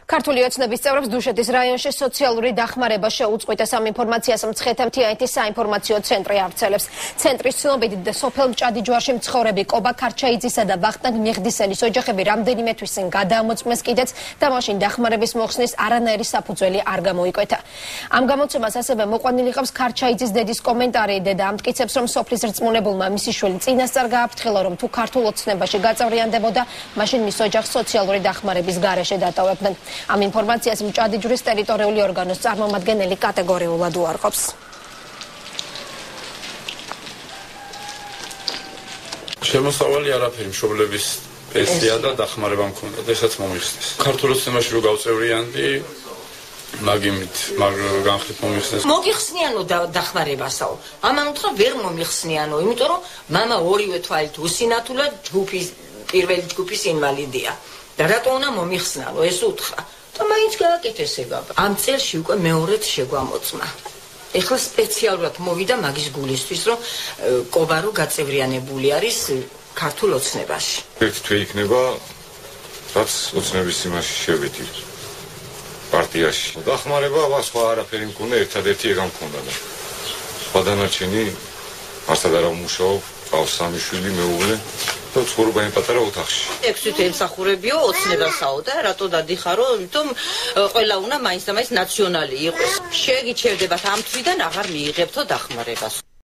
ქართული ოცნების წევრებს დუშეთის რაიონში სოციალური დახმარება შეუწყვიტეს. ამ ინფორმაციას მცხეთა-მთიანეთის საინფორმაციო ცენტრი ავრცელებს. ცენტრის ცნობით სოფელ მჭადიჯვარში მცხოვრები კობა ქარჩაიძისა და ვახტანგ მიღდისელის ოჯახები რამდენიმე თვის წინ გადაამოწმეს კიდეც და მაშინ დახმარების მოხსნის არანაირი საფუძველი არ გამოიკვეთა. ამ გამოცემას ასევე მოყვანილი ყავს ქარჩაიძის დედის კომენტარი. დედა ამტკიცებს, რომ სოფლის რწმუნებულმა მისი შვილი წინასწარ გააფრთხილა, რომ თუ ქართულ ოცნებაში გაწევრიანდებოდა, მაშინ მის ოჯახს სოციალური დახმარების გარეშე დატოვებდნენ. Am informațias მჭადიჯვრის ტერიტორიული ორგანოს წარმომადგენელი კატეგორიულად უარყოფს. შემოსავალი არაფერი მშობლების პენსია და დახმარება მქონდა და ესაც მომიხსნეს. ქართულ ოცნებაში რო გავწევრიანდი, მაგიმით განხილით მომიხსნეს. მოგიხსნიანო დახმარებასაო. ამან უთხრა ვერ მომიხსნიანო, იმიტომ რომ მამა ორივე თვალით უსინათლად ჯგუფის პირველი ჯგუფის ინვალიდია. და რატო უნდა მომიხსნალო ეს უთხრა და მაინც გააკეთეს ეგაბა. ამ წელში უკვე მეორედ შეგვამოწმა. ეხლა სპეციალურად მოვიდა მაგის გულისთვის, რომ კობარო გაწევრიანებული არის ქართულ ოცნებაში. ერთ თვე იქნება, რაც ოცნების იმაში შევედი პარტიაში. დახმარება სხვა არაფერი მქონდა, ერთადერთი ეგ მქონდა და სხვა დანარჩენი არც არ მუშაობ, ყავს სამი შვილი, მეუღლე. ცხოვრობა იმ პატარა ოთახში. 6 თვე ემსახურებიო ოცნებასაო და რატო დადიხარო, იმიტომ ყველა უნდა მაინც და მაინც ნაციონალი იყოს. შეგიჩერდებათ ამ თვიდან აღარ მიიღებთო დახმარებას.